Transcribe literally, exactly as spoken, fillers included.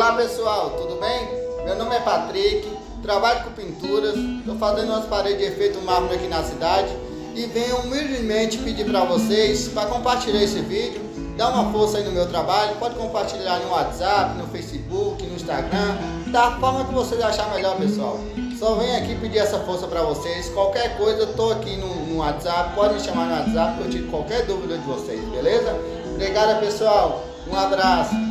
Olá pessoal, tudo bem? Meu nome é Patrick, trabalho com pinturas, estou fazendo umas paredes de efeito mármore aqui na cidade e venho humildemente pedir para vocês para compartilhar esse vídeo, dar uma força aí no meu trabalho. Pode compartilhar no WhatsApp, no Facebook, no Instagram, da forma que vocês acharem melhor, pessoal. Só venho aqui pedir essa força para vocês. Qualquer coisa, eu estou aqui no, no WhatsApp, pode me chamar no WhatsApp que eu tiro qualquer dúvida de vocês, beleza? Obrigado pessoal, um abraço.